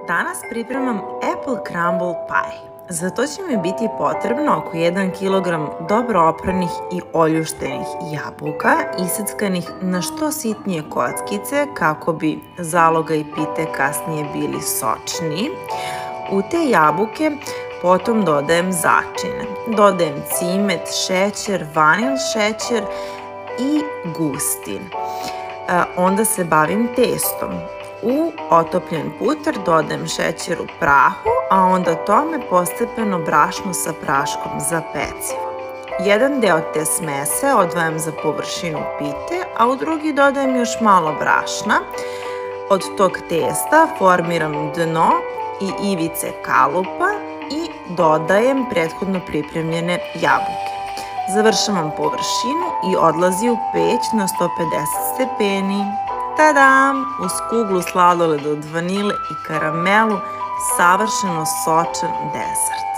Danas pripremam apple crumble pie. Za to će mi biti potrebno oko 1 kg dobro opranih i oljuštenih jabuka, iseckanih na što sitnije kockice kako bi zaloga i pite kasnije bili sočniji. U te jabuke potom dodajem začine. Dodajem cimet, šećer, vanil šećer i gustin. Onda se bavim testom. U otopljen putar dodajem šećer u prahu, a onda tome postepeno brašno sa praškom za pecivo. Jedan deo te smese odvajam za površinu pite, a u drugi dodajem još malo brašna. Od tog testa formiram dno i ivice kalupa i dodajem prethodno pripremljene jabuke. Završavam površinu i odlazi u peć na 150 stepeni. Tadam! Uz kuglu sladoleda od vanile i karamelu savršeno sočan desert.